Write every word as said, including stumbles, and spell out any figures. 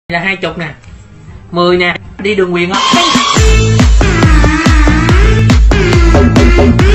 là hai chục nè, mười nè, đi đường quyền không?